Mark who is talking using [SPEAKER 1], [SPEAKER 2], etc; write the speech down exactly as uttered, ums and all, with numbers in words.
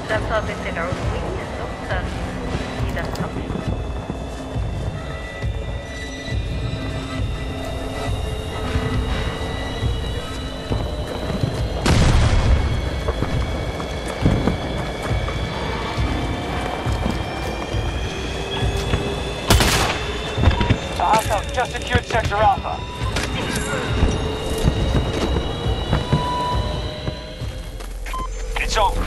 [SPEAKER 1] därför vi ser oss wings också i detta.
[SPEAKER 2] Hostiles just secured Sector Alpha. It's over.